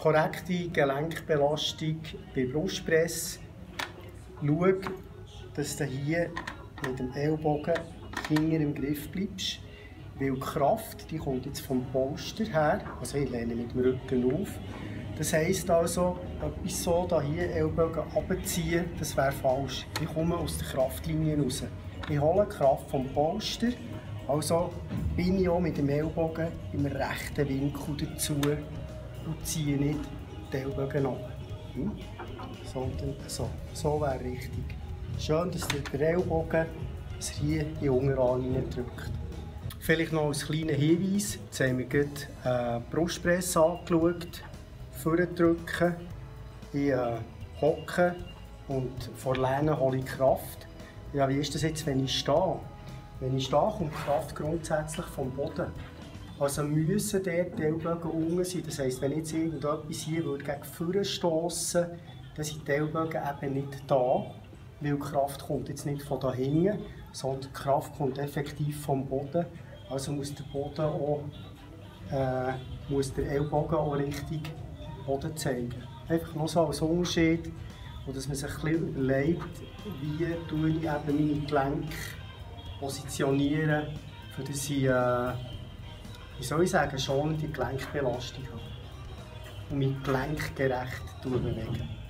korrekte Gelenkbelastung bei Brustpress. Schau, dass du hier mit dem Ellbogen hinter im Griff bleibst. Weil die Kraft die kommt jetzt vom Polster her, also ich lehne mit dem Rücken auf. Das heisst also, etwas so hier Ellbogen runterziehen, das wäre falsch. Ich komme aus der Kraftlinie raus. Ich hole die Kraft vom Polster, also bin ich auch mit dem Ellbogen im rechten Winkel dazu und ziehe nicht die Ellbogen ab. Sondern so. So wäre richtig. Schön, dass der Ellbogen hier in den Unterarm drückt. Vielleicht noch als kleiner Hinweis, jetzt haben wir gerade Brustpress angeschaut, vordrücken, ich hocke und vor Lehnen hole ich Kraft. Ja, wie ist das jetzt, wenn ich stehe? Wenn ich stehe, kommt die Kraft grundsätzlich vom Boden. Also müssen dort die Ellbogen unten sein. Das heisst, wenn jetzt irgendetwas hier gegen vorne stossen würde, dann sind die Ellbogen eben nicht da, weil die Kraft kommt jetzt nicht von da hinten, sondern die Kraft kommt effektiv vom Boden. Also muss der Boden auch, muss der Ellbogen auch Richtung Boden zeigen. Einfach nur so als Unterschied, und dass man sich ein bisschen überlegt, wie tue ich eben meine Gelenke positionieren, für dass ich, wie soll ich sagen, schonende Gelenkbelastung habe und mich gelenkgerecht bewegen.